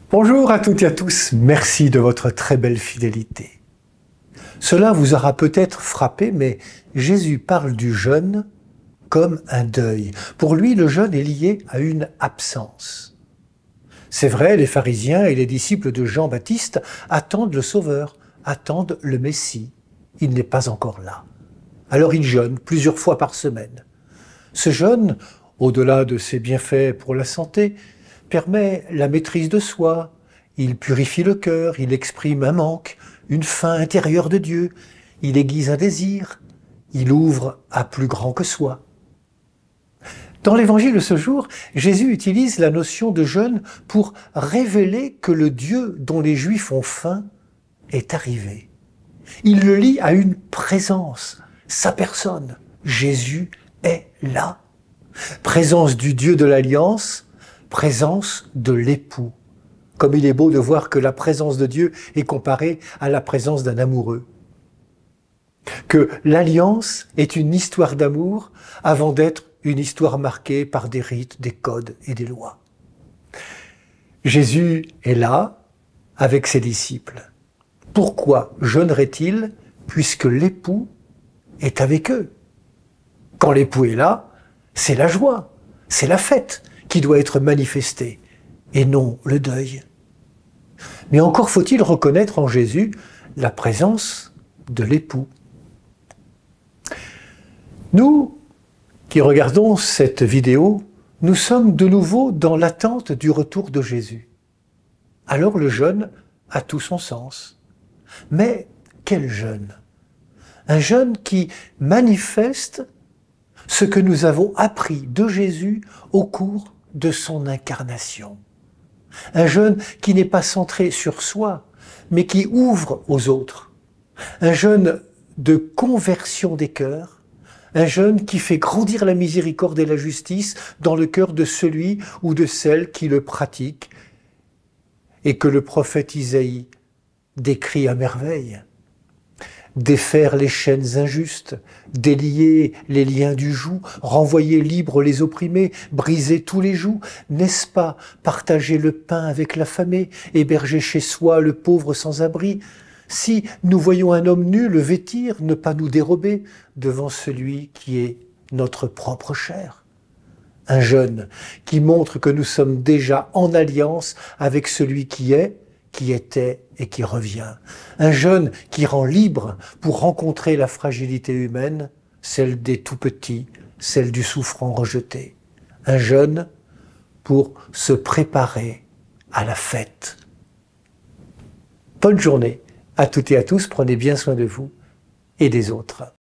Bonjour à toutes et à tous, merci de votre très belle fidélité. Cela vous aura peut-être frappé, mais Jésus parle du jeûne comme un deuil. Pour lui, le jeûne est lié à une absence. C'est vrai, les pharisiens et les disciples de Jean-Baptiste attendent le Sauveur, attendent le Messie. Il n'est pas encore là. Alors ils jeûnent plusieurs fois par semaine. Ce jeûne, au-delà de ses bienfaits pour la santé, permet la maîtrise de soi, il purifie le cœur, il exprime un manque, une faim intérieure de Dieu, il aiguise un désir, il ouvre à plus grand que soi. Dans l'évangile de ce jour, Jésus utilise la notion de jeûne pour révéler que le Dieu dont les Juifs ont faim est arrivé. Il le lie à une présence, sa personne. Jésus est là. Présence du Dieu de l'Alliance, présence de l'époux. Comme il est beau de voir que la présence de Dieu est comparée à la présence d'un amoureux. Que l'Alliance est une histoire d'amour avant d'être une histoire marquée par des rites, des codes et des lois. Jésus est là avec ses disciples. Pourquoi jeûnerait-il puisque l'époux est avec eux? Quand l'époux est là, c'est la joie, c'est la fête qui doit être manifestée et non le deuil. Mais encore faut-il reconnaître en Jésus la présence de l'époux. Nous qui regardons cette vidéo, nous sommes de nouveau dans l'attente du retour de Jésus. Alors le jeûne a tout son sens. Mais quel jeûne? Un jeûne qui manifeste ce que nous avons appris de Jésus au cours de son incarnation. Un jeûne qui n'est pas centré sur soi, mais qui ouvre aux autres. Un jeûne de conversion des cœurs. Un jeûne qui fait grandir la miséricorde et la justice dans le cœur de celui ou de celle qui le pratique et que le prophète Isaïe décrit à merveille. Défaire les chaînes injustes, délier les liens du joug, renvoyer libres les opprimés, briser tous les jougs, n'est-ce pas partager le pain avec l'affamé, héberger chez soi le pauvre sans abri? Si nous voyons un homme nu le vêtir, ne pas nous dérober devant celui qui est notre propre chair. Un jeûne qui montre que nous sommes déjà en alliance avec celui qui est, qui était et qui revient. Un jeûne qui rend libre pour rencontrer la fragilité humaine, celle des tout-petits, celle du souffrant rejeté. Un jeûne pour se préparer à la fête. Bonne journée à toutes et à tous, prenez bien soin de vous et des autres.